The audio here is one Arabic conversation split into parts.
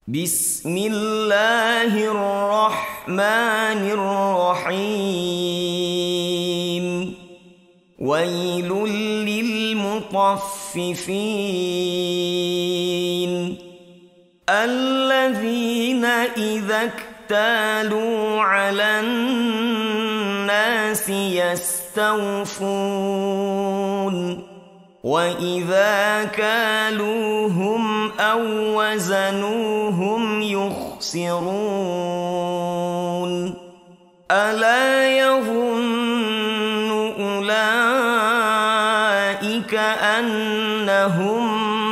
بسم الله الرحمن الرحيم ويل للمطففين الذين إذا اكتالوا على الناس يستوفون وإذا كالوهم أو وزنوهم يخسرون ألا يظن أولئك أنهم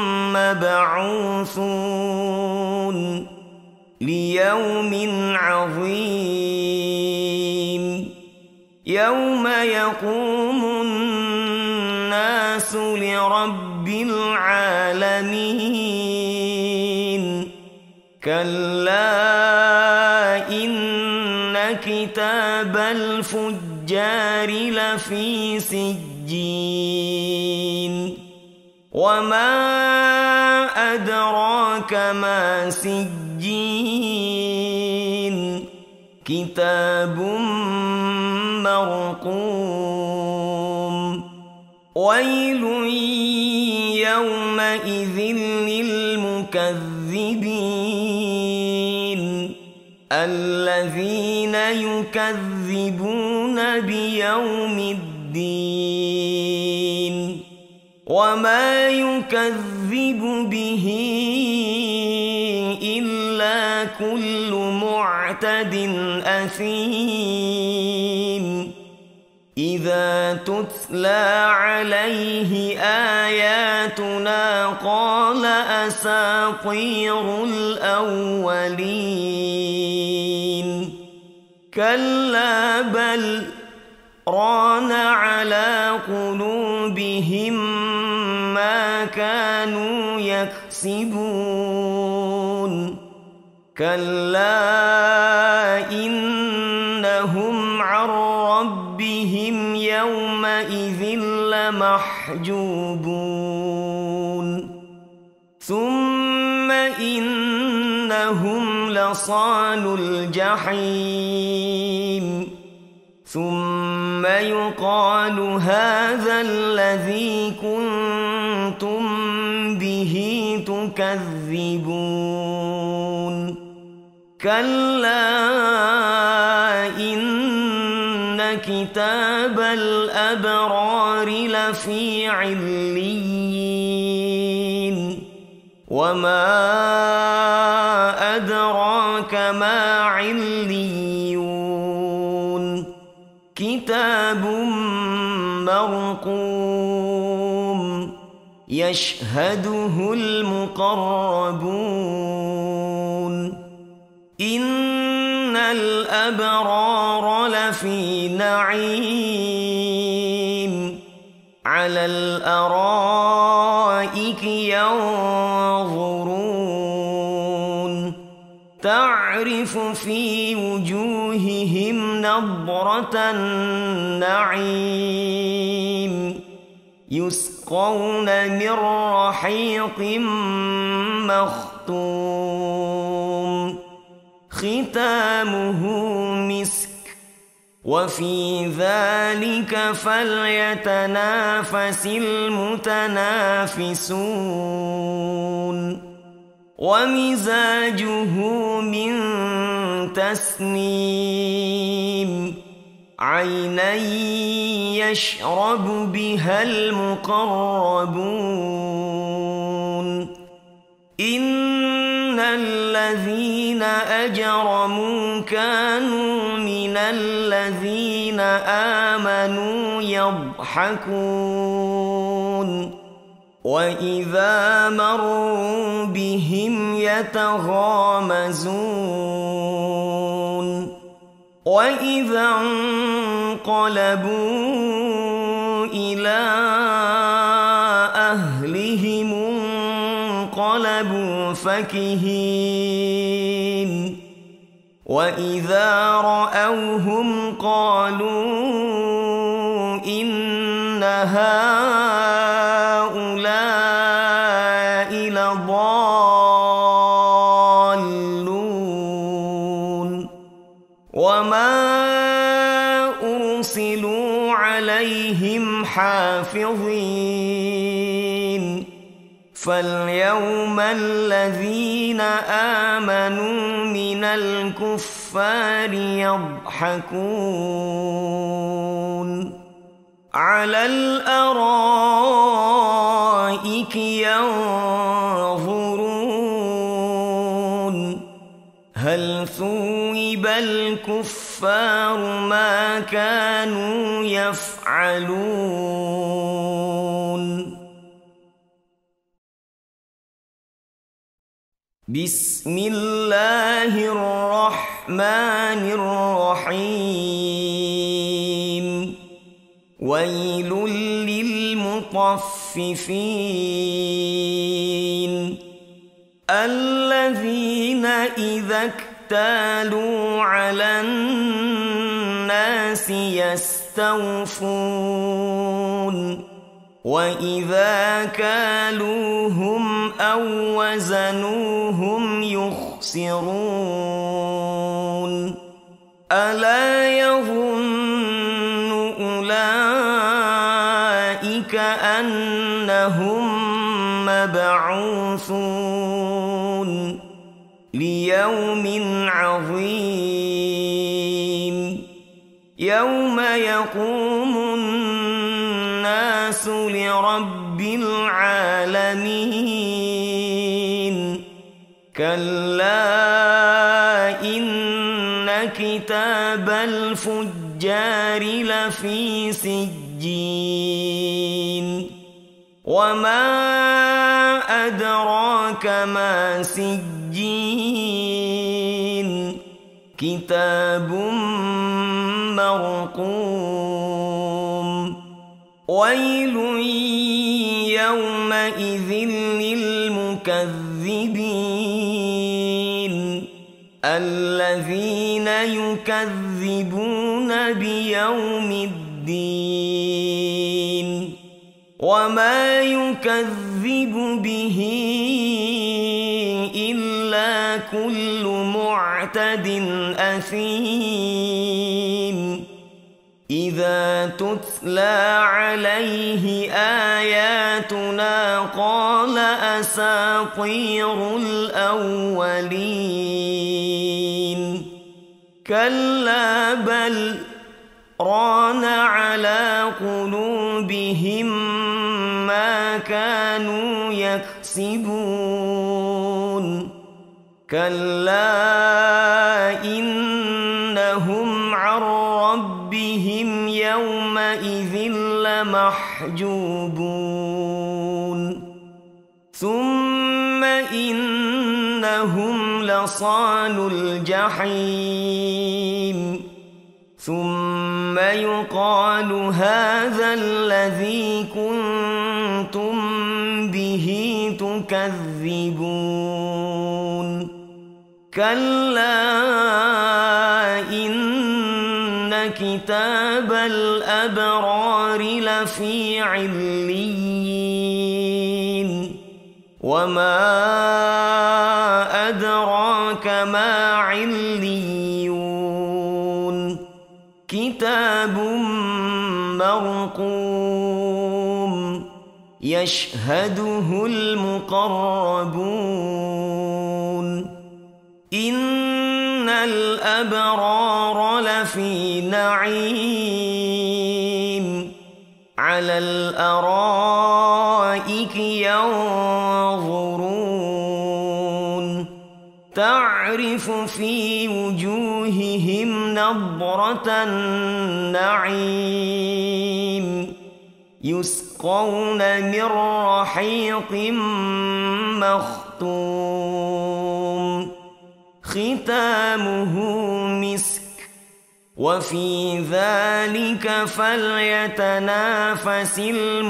مبعوثون ليوم عظيم يوم يقوم الناس لرب العالمين كلا إن كتاب الفجار لفي سجين وما أدراك ما سجين كتاب مرقوم ويل يومئذ للمكذبين الذين يكذبون بيوم الدين وما يكذب به إلا كل معتد أثيم إذا تتلى عليه آياتنا قال أساطير الأولين كلا بل ران على قلوبهم ما كانوا يكسبون كلا إنهم عن ربهم يومئذ لمحجوبون ثم إنهم لصالو الجحيم ثم يقال هذا الذي كنتم به تكذبون كلا إن كتاب الأبرار لفي عليين وما أدراك ما عليون كتاب مرقوم يشهده المقربون إن الأبرار لفي نعيم على الأرائك ينظرون تعرف في وجوههم نضرة النعيم يسقون من رحيق مختوم ختامه مسك وفي ذلك فليتنافس المتنافسون ومزاجه من تسنيم عينا يشرب بها المقربون إن الذين أجرموا كانوا من الذين آمنوا يضحكون وإذا مروا بهم يتغامزون وإذا انقلبوا إلى أهلهم انقلبوا فكهين وإذا رأوهم قالوا إن هؤلاء لضالون وما أرسلوا عليهم حافظين فاليوم الذين آمنوا من الكفار يضحكون على الأرائك ينظرون هل ثوب الكفار ما كانوا يفعلون بسم الله الرحمن الرحيم ويل للمطففين الذين إذا اكتالوا على الناس يستوفون وإذا كالوهم أو وزنوهم يخسرون ألا يظن أولئك أنهم مبعوثون ليوم عظيم يوم يقوم الناس لرب العالمين كلا إن كتاب الفجار لفي سجين وما أدراك ما سجين كتاب مرقوم ويل يومئذ للمكذبين الذين يكذبون بيوم الدين وما يكذب به إلا كل معتد أثيم إذا تتلى عليه آياتنا قال أساطير الأولين كلا بل ران على قلوبهم ما كانوا يكسبون كلا إنهم عن ربهم يومئذ لمحجوبون ثم إنهم لصالو الجحيم ثم يقال هذا الذي كنتم به تكذبون كلا إن كتاب الأبرار لفي عليين وما أدراك ما عليون كتاب مرقوم يشهده المقربون إن الأبرار لفي نعيم على الأرائك ينظرون تعرف في وجوههم نضرة النعيم يسقون من رحيق مختوم ختامه مسك وفي ذلك فليتنافس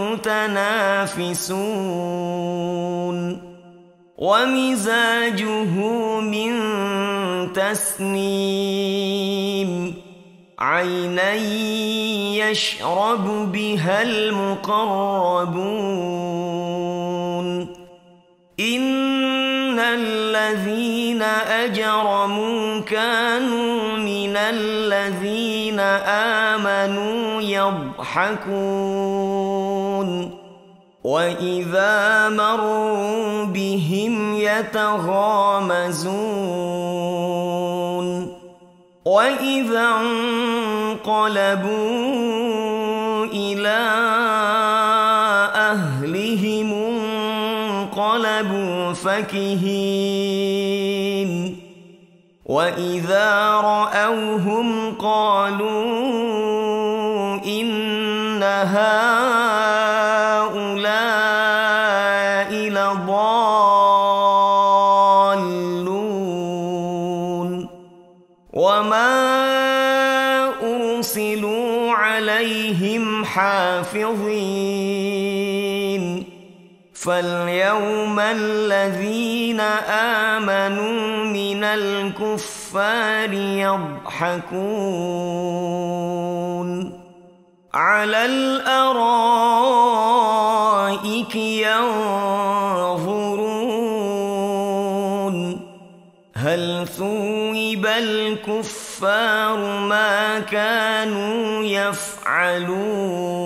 المتنافسون ومزاجه من تسنيم عينا يشرب بها المقربون إن الذين الذين أجرموا كانوا من الذين آمنوا يضحكون وإذا مروا بهم يتغامزون وإذا انقلبوا إلى أهلهم انقلبوا فكهين وإذا رأوهم قالوا إن هؤلاء لضالون وما أرسلوا عليهم حافظين فاليوم الذين آمنوا من الكفار يضحكون على الأرائك ينظرون هل ثوب الكفار ما كانوا يفعلون